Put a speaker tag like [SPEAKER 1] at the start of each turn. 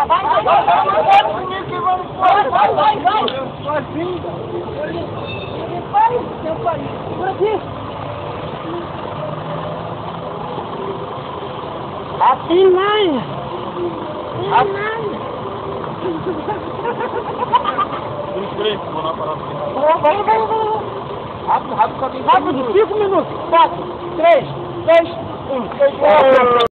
[SPEAKER 1] Assim não.
[SPEAKER 2] Vou na parada.
[SPEAKER 1] Vai. Rápido, 5 minutos. 4, 3, 2, 1.